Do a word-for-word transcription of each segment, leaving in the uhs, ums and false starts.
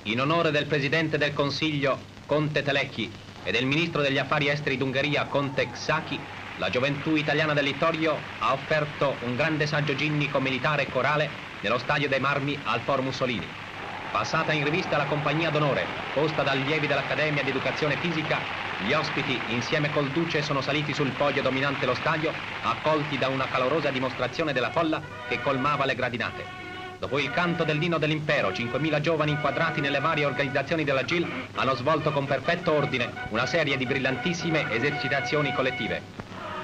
In onore del Presidente del Consiglio, Conte Telecchi, e del Ministro degli Affari Esteri d'Ungheria, Conte Xhaki, la gioventù italiana del Littorio ha offerto un grande saggio ginnico militare e corale nello Stadio dei Marmi al Foro Mussolini. Passata in rivista la compagnia d'onore, posta da allievi dell'Accademia di Educazione Fisica, gli ospiti, insieme col Duce, sono saliti sul podio dominante lo stadio, accolti da una calorosa dimostrazione della folla che colmava le gradinate. Dopo il canto dell'inno dell'impero, cinquemila giovani inquadrati nelle varie organizzazioni della G I L hanno svolto con perfetto ordine una serie di brillantissime esercitazioni collettive.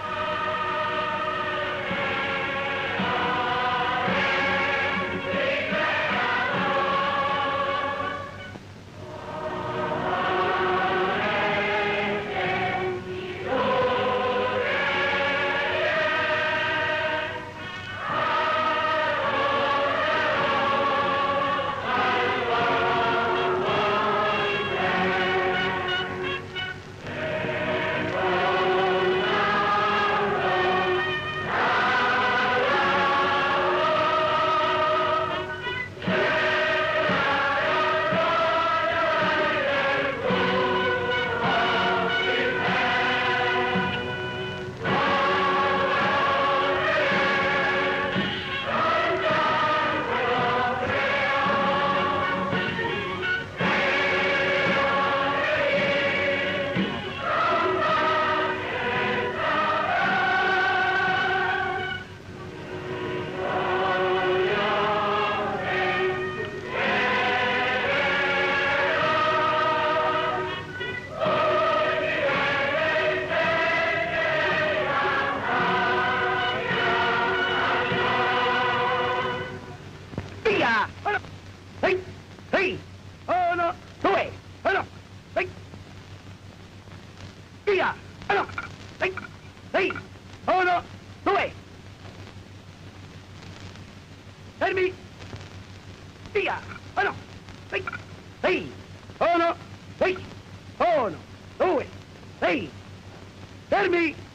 Fermi! Via! Uno! Sei! Sei! Uno! Sei! Uno! Due! Sei! Fermi!